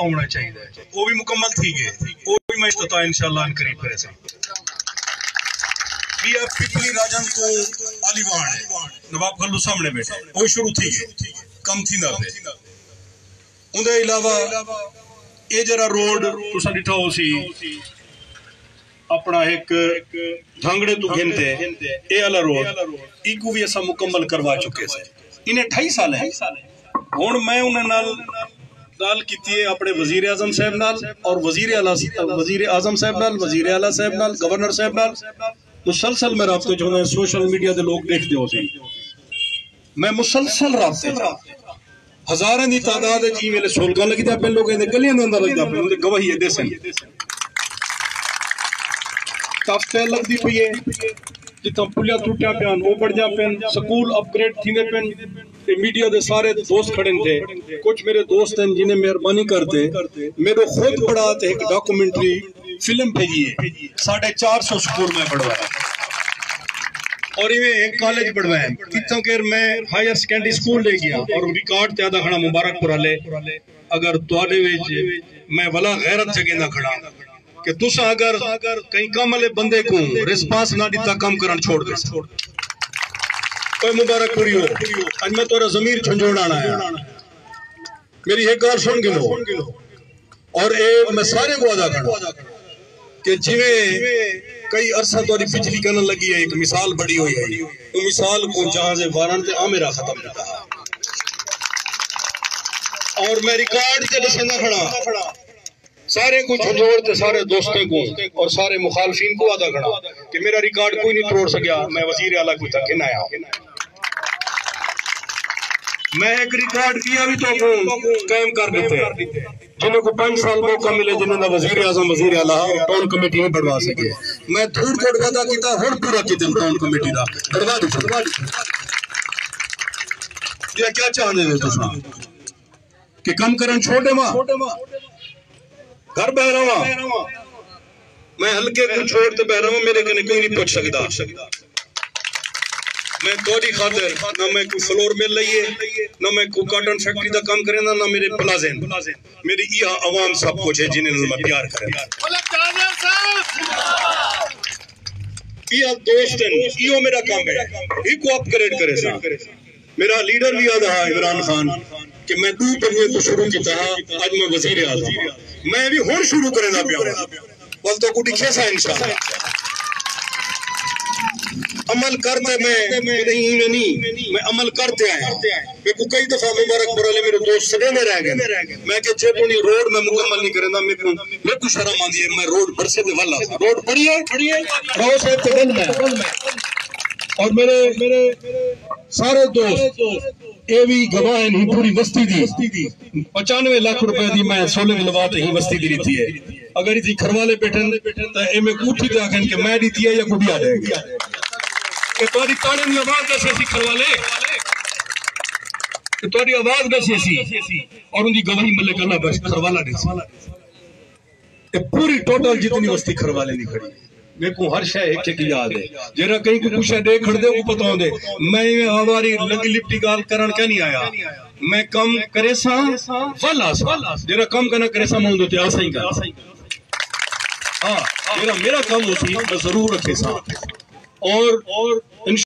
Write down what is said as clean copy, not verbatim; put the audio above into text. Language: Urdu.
ہونا چاہیے وہ بھی مکمل تھی گئے وہ بھی میں استطاع انشاءاللہ ان قریب کرے سا یہ پپلی راجن کو علی وان ہے نواب گلو سامنے بیٹھے وہ شروع تھی گئے کم تھی نہ پہ اندھے علاوہ یہ جرا روڈ تو سا ڈٹھا ہو سی اپنا ایک دھانگڑے تو گھنتے اے والا روڈ ایکو بھی ایسا مکمل کروا چکے سے انہیں 28 سال ہیں ہون میں انہیں نال کیتی ہے اپنے وزیر اعظم صاحب نال اور وزیر اعظم صاحب نال وزیر اعلیٰ صاحب نال گورنر صاحب نال مسلسل میں رابطے جو ہیں سوشل میڈیا دے لوگ دیکھتے ہو سی میں مسلسل رابطے ہزاریں دی تعداد ہے جی میلے سولگاں لگی دیا پہن لوگ ہیں گلیاں دے اندر لگی دیا پہن انہیں گواہی ہے دے سن تافتہ لگ دی پئی ہے جتنا پولیاں ٹوٹیاں پیان وہ بڑھ جا پین سکول اپ گریڈ تھینے پین میڈیا دے سارے دوست کھڑے تھے کچھ میرے دوست ہیں جنہیں مہربانی کرتے میرے خود پڑھا تے ایک ڈاکومنٹری فلم بھیجی ہے 450 سکول میں پڑھوایا اور یہ ایک کالج پڑھوایا کتوں کہ میں ہائر سیکنڈری سکول لے گیا اور ریکارڈ تے آدھا کھڑا مبارک پورا لے اگر توڑے ویج میں ولا غیرت جگہ نہ کھڑا کہ تُسا اگر کہیں کام والے بندے کو رسپانس نہ دیتا کام کرن چھوڑ دے کوئی مبارک پوری ہو آج میں تورا ضمیر جھنجھوڑ آنا ہے میری ایک گار سن گلو اور میں سارے کو ادا کرنا کہ جویں کئی عرصہ توری پچھلی کرنے لگی ہے ایک مثال بڑی ہوئی ہے وہ مثال کو جہاں سے وارن تے آمیرہ ختم دیتا ہے اور میں ریکارڈ کے دسندہ کھڑا سارے کو جھنجھوڑ تے سارے دوستوں کو اور سارے مخالفین کو ادا کھڑا کہ میرا ریکارڈ کوئی نہیں توڑ سکیا میں وزیر اعلیٰ کو تک نہ آیا میں ایک ریکارڈ کیا بھی تو قائم کر دیتے جنہوں کو 5 سال موقع ملے جنہوں نے وزیر اعظم وزیر اعلیٰ ٹاؤن کمیٹی میں بڑھوا سکے میں دھوڑ کوڑ وعدہ کیتا ہر پورا کیتے ٹاؤن کمیٹی دا بڑھوا دی یہ کیا چاہنے دے تو سا کہ کم کرن چھوٹے ماں گھر بہ رہا میں ہلکے کو چھوڑتے بہ رہا ہوں میرے کنے کوئی نہیں پوچھ سکتا میں توڑی خاطر نہ میں کوئی فلور مل لئی ہے نہ میں کوئی کاٹن فیکٹری دا کام کریں نہ میرے پلازین میری یہ عوام سب کچھ ہے جنہیں میں پیار کریں یہ دوست ہیں یہ میرا کام ہے یہ کو اپ گریڈ کرے سا میرا لیڈر بھی آدھا ہے عمران خان کہ میں دو پڑھنے کو شروع کی تھا آج میں وزیر اعظم میں بھی ہون شروع کرے نہ پیا بل تو کو دکھے سا انشاءاللہ عمل کرتے میں عمل کرتے آئے میں کو کئی دفعہ مبارک برالے میرے دوست سڑے میں رہ گئے میں کہ جب انہی روڈ میں مکمل نہیں کرنا میں کو شرم آن دیئے میں روڈ برسے دے والا روڈ پڑی ہے رو صاحب تے دن میں اور میرے سارے دوست اے بھی گواہ ہیں ہی پوری بستی دی 95 لاکھ روپے دی میں سولے ملوات ہی بستی دی رہتی ہے اگر اسی کھروالے بیٹھن تو اے میں کوٹھی دے آکھیں کہ میں دیتی ہے یا کو بھی آ جائے گا کہ تاری تانے میں آواز دسے سی کھروالے کہ تاری آواز دسے سی اور ان دی گواہی ملک اللہ بس کھروالا دے سی پوری ٹوٹل جتنی بستی کھروالے نہیں کھڑی میں کو ہر شے ایک ایک یاد ہے جیرا کہیں کو کچھ دے کھڑ دے وہ پتہ ہوں دے میں ہماری لگی لپٹی گال کرن کیا نہیں آیا میں کم کرے سا والا سا جیرا کم کرنا کرے سا مہندو تے آسا ہی کر ہاں میرا کام اسی میں ضرور رکھے سا اور